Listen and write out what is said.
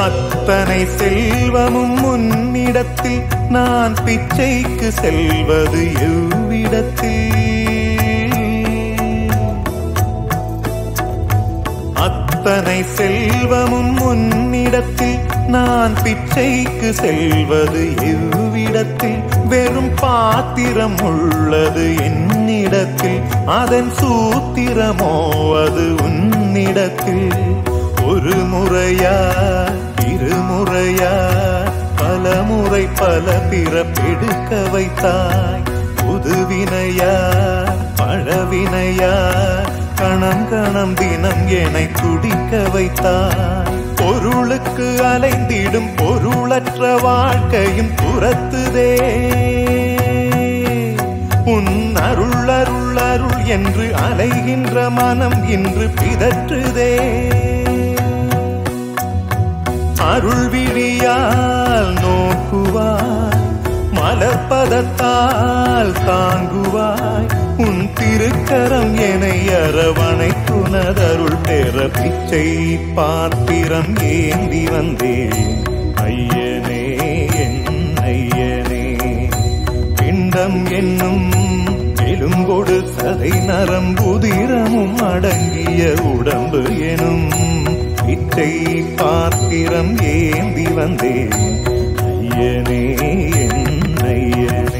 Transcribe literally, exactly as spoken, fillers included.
அத்தனை செல்வமும் முன்னிடத்தில் நான் பிச்சைக்கு செல்வது எவ்விடத்தில்? அத்தனை செல்வமும் முன்னிடத்தில் நான் பிச்சைக்கு செல்வது எவ்விடத்தில்? வெறும் பாத்திரம் உள்ளது என்னிடத்தில், அதன் சூத்திரமோ அது உன்னிடத்தில். ஒரு முறையா இருமுறையா பல முறை பல பிறப்பெடுக்க வைத்தாய். புதுவினையா பழவினையா கணம் கணம் தினம் என்னை துடிக்க வைத்தாய். பொருளுக்கு அலைந்திடும் பொருளற்ற வாழ்க்கையும் துரத்துதே. உன் அருள் அருள் அருள் என்று அலைகின்ற மனம் இன்று பிதற்றுதே. அருள் விழியால் நோக்குவாய், மலர்பதத்தால் தாங்குவாய். உன் திருக்கரம் என்னை அரவணைத்துனதருள் பெற பிச்சை பாத்திரம் ஏந்தி வந்தேன். ஐயனே என் ஐயனே, பிண்டம் என்னும் எலும்பொடு சதை நரம்புதிரமும் அடங்கிய உடம்பு எனும் பிச்சை பாத்திரம் ஏந்தி வந்தேன். ஐயனே என் ஐயனே.